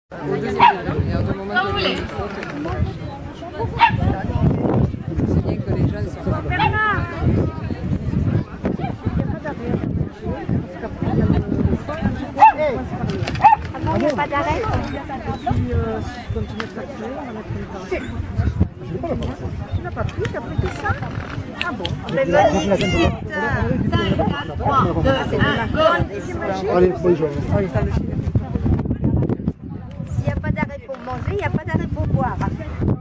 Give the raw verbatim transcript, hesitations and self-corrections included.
Au deuxième degré, et à un moment donné, il faut tenir. C'est bien que les jeunes sont pas bien. Ah, il n'y a pas d'arrêt. Tu n'as pas pris, tu as pris tout ça? Ah bon? Mais magnifique! cinq, quatre, trois, deux, un, go! Allez, bonne journée. S'il n'y a pas d'arrêt pour manger, il n'y a pas d'arrêt pour boire.